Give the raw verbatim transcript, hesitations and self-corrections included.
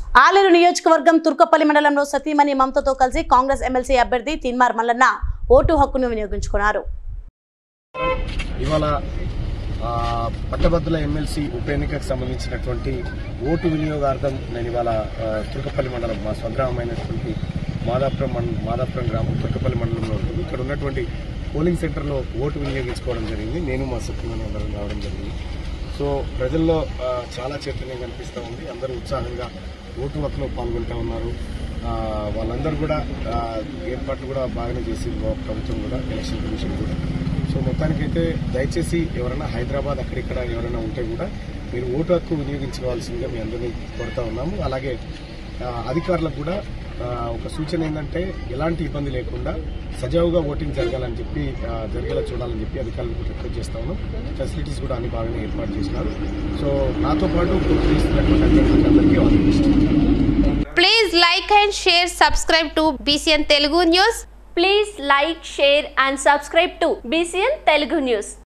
ఆలేరు నియోజకవర్గం తుర్కపల్లి మండలంలో సతీమణి మమతతో కలిసి కాంగ్రెస్ ఎమ్మెల్సీ అభ్యర్థి తీన్మార్ మల్లన్న ఓటు హక్కును వినియోగించుకున్నారు. ఇవాళ పట్టభద్రుల ఎమ్మెల్సీ ఉప ఎన్నికకు సంబంధించినటువంటి ఓటు వినియోగార్థం నేను ఇవాళ తుర్కపల్లి మండలం మా స్వగ్రామైనటువంటి మాదాపురం మాదాపురం గ్రామం తుర్కపల్లి మండలంలో ఉంటుంది. ఇక్కడ ఉన్నటువంటి పోలింగ్ సెంటర్లో ఓటు వినియోగించుకోవడం జరిగింది. నేను మా సత్యమణి అందరం రావడం జరిగింది. సో ప్రజల్లో చాలా చైతన్యం కనిపిస్తూ ఉంది. అందరూ ఉత్సాహంగా ఓటు హక్కులో పాల్గొంటూ ఉన్నారు. వాళ్ళందరూ కూడా ఏర్పాట్లు కూడా బాగానే చేసి ప్రభుత్వం కూడా ఎలక్షన్ కమిషన్ కూడా. సో మొత్తానికైతే దయచేసి ఎవరైనా హైదరాబాద్ అక్కడిక్కడ ఎవరైనా ఉంటే కూడా మీరు ఓటు హక్కు వినియోగించుకోవాల్సిందిగా మీ అందరినీ కోరుతా ఉన్నాము. అలాగే అధికారులకు కూడా ఒక సూచన ఏంటంటే ఎలాంటి ఇబ్బంది లేకుండా సజావుగా ఓటింగ్ జరగాలని చెప్పి జరిగేలా చూడాలని చెప్పి అధికారులకు రిక్వెస్ట్ చేస్తా ఉన్నాం. ఫెసిలిటీస్ కూడా అన్ని బాగానే ఏర్పాటు చేసినారు. సో నాతో పాటు please like and share subscribe to BCN Telugu news. Please like, share and subscribe to B C N Telugu News.